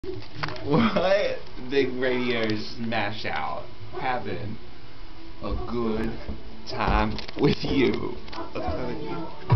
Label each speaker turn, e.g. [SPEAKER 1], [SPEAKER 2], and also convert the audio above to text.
[SPEAKER 1] What? The radio smash out. Having a good time with you.